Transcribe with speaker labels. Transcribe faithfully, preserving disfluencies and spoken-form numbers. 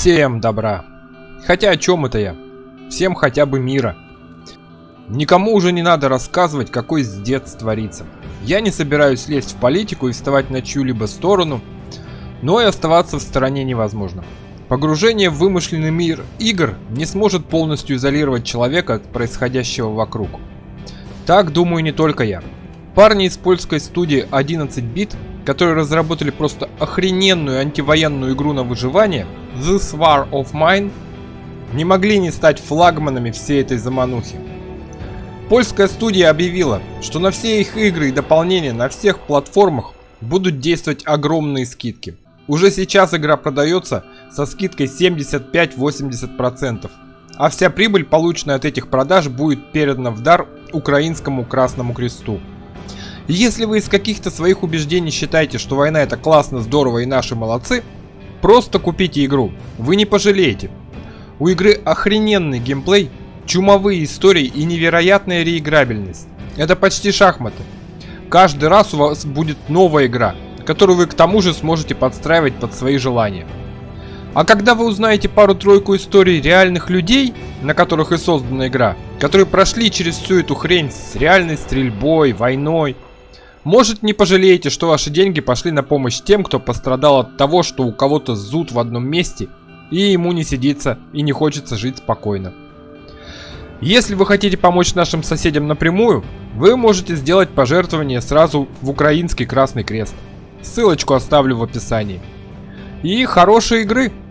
Speaker 1: Всем добра. Хотя о чем это я? Всем хотя бы мира. Никому уже не надо рассказывать, какой здец творится. Я не собираюсь лезть в политику и вставать на чью-либо сторону, но и оставаться в стороне невозможно. Погружение в вымышленный мир игр не сможет полностью изолировать человека от происходящего вокруг. Так думаю не только я. Парни из польской студии одиннадцать бит, которые разработали просто охрененную антивоенную игру на выживание This War of Mine, не могли не стать флагманами всей этой заманухи. Польская студия объявила, что на все их игры и дополнения на всех платформах будут действовать огромные скидки. Уже сейчас игра продается со скидкой семьдесят пять — восемьдесят процентов, а вся прибыль, полученная от этих продаж, будет передана в дар украинскому Красному Кресту. И если вы из каких-то своих убеждений считаете, что война это классно, здорово и наши молодцы, просто купите игру, вы не пожалеете. У игры охрененный геймплей, чумовые истории и невероятная реиграбельность. Это почти шахматы. Каждый раз у вас будет новая игра, которую вы к тому же сможете подстраивать под свои желания. А когда вы узнаете пару-тройку историй реальных людей, на которых и создана игра, которые прошли через всю эту хрень с реальной стрельбой, войной, может, не пожалеете, что ваши деньги пошли на помощь тем, кто пострадал от того, что у кого-то зуд в одном месте и ему не сидится и не хочется жить спокойно. Если вы хотите помочь нашим соседям напрямую, вы можете сделать пожертвование сразу в Украинский Красный Крест. Ссылочку оставлю в описании. И хорошей игры!